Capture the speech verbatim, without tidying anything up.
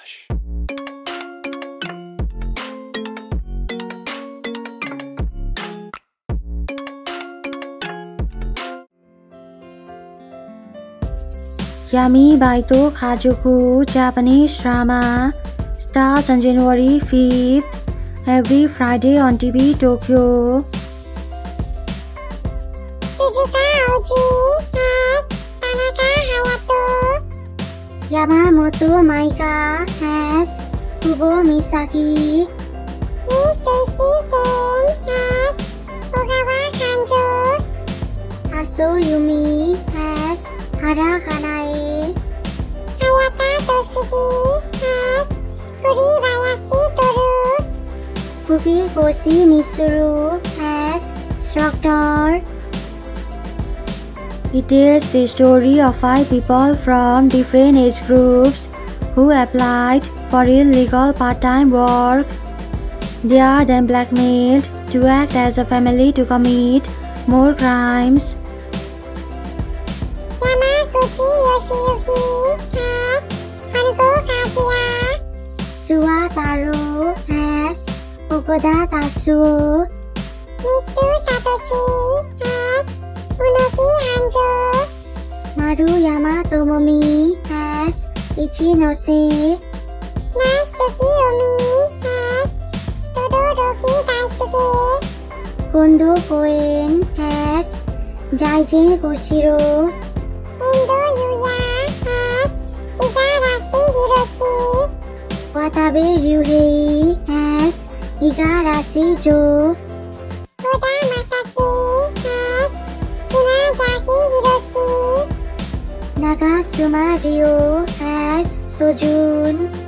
Hush. Yami Baito Kajuku Japanese drama starts on January fifth every Friday on T V Tokyo. Suzuka Oji as Tanaka Hayato. Yamamoto Maika as Kubo Misaki. Lee Suisi Ken as Ogawa Kanjo. Aso Yumi as Hara Kanae. Hayata Toshiki as Kuribayashi Toru. Fukikoshi Mitsuru as Instructor. It tells the story of five people from different age groups who applied for illegal part-time work. They are then blackmailed to act as a family to commit more crimes. Yamaguchi Yoshiyuki as Haruko Kazuya. Suwataro as Fukuda Tatsuo. Misu Satoshi as Unoki Hanjo. Maruyama Tomomi as Ichinose. Nasuki Omi as Todoroki Daisuke. Kondo Koen as Jaijin Koshiro. Endo Yuya as Igarashi Hiroshi. Watabe Ryuhei as Igarashi Jo. Oda Masashi as Tsunazaki Hiroshi. Nagasuma Ryo as Sojun.